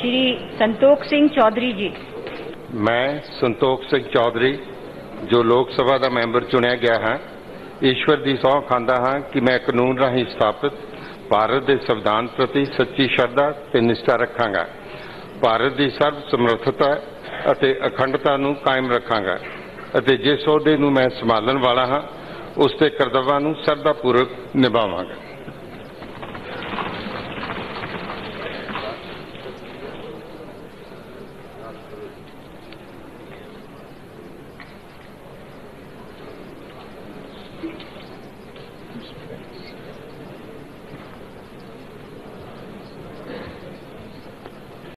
श्री संतोख सिंह चौधरी जी। मैं संतोख सिंह चौधरी जो लोक सभा का मैंबर चुनिया गया हाँ, ईश्वर की सौं खांदा हाँ कि मैं कानून राही स्थापित भारत के संविधान प्रति सच्ची श्रद्धा ते निष्ठा रखांगा, भारत की सर्व समर्थता अते अखंडता नूं कायम रखांगा अते जिस अहुदे नूं मैं संभालण वाला हाँ उस ते कर्तव्यां नूं श्रद्धापूर्वक निभावांगा।